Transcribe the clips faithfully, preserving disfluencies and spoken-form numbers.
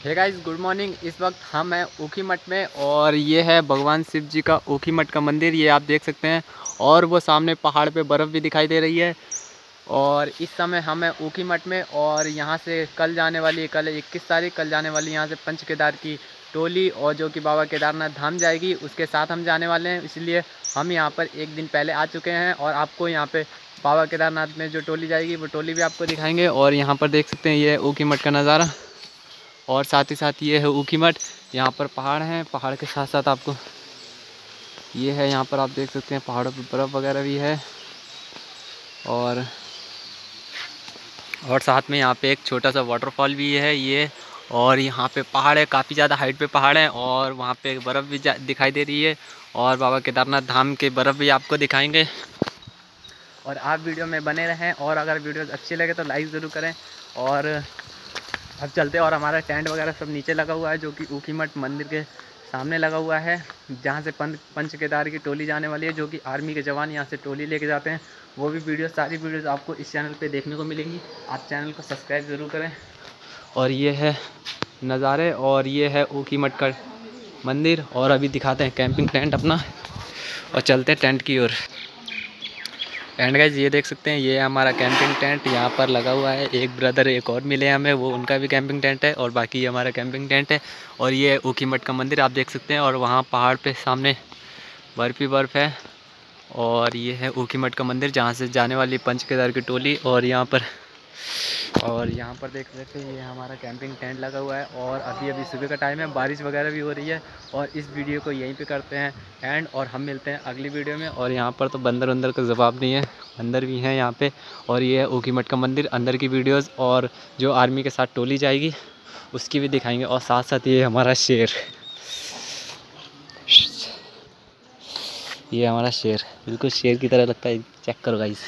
Hey guys, good morning. इस वक्त हम हैं ऊखीमठ में और ये है भगवान शिव जी का ऊखीमठ का मंदिर, ये आप देख सकते हैं। और वो सामने पहाड़ पे बर्फ़ भी दिखाई दे रही है। और इस समय हम हैं ऊखीमठ में और यहाँ से कल जाने वाली कल इक्कीस तारीख कल जाने वाली यहाँ से पंच केदार की टोली, और जो कि बाबा केदारनाथ धाम जाएगी, उसके साथ हम जाने वाले हैं। इसलिए हम यहाँ पर एक दिन पहले आ चुके हैं और आपको यहाँ पे बाबा केदारनाथ में जो टोली जाएगी वो टोली भी आपको दिखाएंगे। और यहाँ पर देख सकते हैं ये ऊखीमठ का नज़ारा, और साथ ही साथ ये है ऊखीमठ। यहाँ पर पहाड़ हैं, पहाड़ के साथ साथ आपको ये है, यहाँ पर आप देख सकते हैं पहाड़ों पर बर्फ़ वगैरह भी है। और और साथ में यहाँ पे एक छोटा सा वाटरफॉल भी है ये। और यहाँ पे पहाड़ है, काफ़ी ज़्यादा हाइट पे पहाड़ है, और वहाँ पे बर्फ़ भी दिखाई दे रही है। और बाबा केदारनाथ धाम के बर्फ़ भी आपको दिखाएंगे। और आप वीडियो में बने रहें, और अगर वीडियो अच्छी लगे तो लाइक ज़रूर करें। और अब चलते हैं। और हमारा टेंट वगैरह सब नीचे लगा हुआ है, जो कि ऊखीमठ मंदिर के सामने लगा हुआ है, जहाँ से पंच पंच केदार की टोली जाने वाली है, जो कि आर्मी के जवान यहाँ से टोली लेके जाते हैं। वो भी वीडियो, सारी वीडियोस आपको इस चैनल पे देखने को मिलेंगी। आप चैनल को सब्सक्राइब ज़रूर करें। और ये है नज़ारे, और ये है ऊखीमठ का मंदिर। और अभी दिखाते हैं कैंपिंग टेंट अपना, और चलते हैं टेंट की ओर। एंड गाइस, ये देख सकते हैं, ये हमारा कैंपिंग टेंट यहाँ पर लगा हुआ है। एक ब्रदर एक और मिले हमें, वो उनका भी कैंपिंग टेंट है, और बाकी ये हमारा कैंपिंग टेंट है। और ये ऊखीमठ का मंदिर आप देख सकते हैं, और वहाँ पहाड़ पे सामने बर्फ़ ही बर्फ़ है। और ये है ऊखीमठ का मंदिर, जहाँ से जाने वाली पंच केदार की टोली। और यहाँ पर और यहाँ पर देख सकते हैं, ये हमारा कैंपिंग टेंट लगा हुआ है। और अभी अभी सुबह का टाइम है, बारिश वगैरह भी हो रही है। और इस वीडियो को यहीं पे करते हैं एंड, और हम मिलते हैं अगली वीडियो में। और यहाँ पर तो बंदर वंदर का जवाब नहीं है, अंदर भी हैं यहाँ पे। और ये है ऊखीमठ का मंदिर, अंदर की वीडियोज़ और जो आर्मी के साथ टोली जाएगी उसकी भी दिखाएँगे। और साथ साथ ये हमारा शेर, ये हमारा शेर बिल्कुल शेर की तरह लगता है, चेक करो गाइस।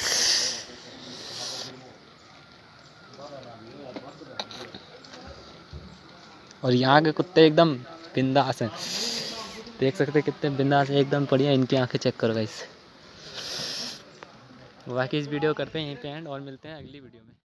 और यहाँ के कुत्ते एकदम बिंदास हैं, देख सकते हैं कितने बिंदास हैं, एकदम बढ़िया। इनकी आंखें चेक करो गाइस। बाकी इस वीडियो करते हैं यहीं पे एंड, और मिलते हैं अगली वीडियो में।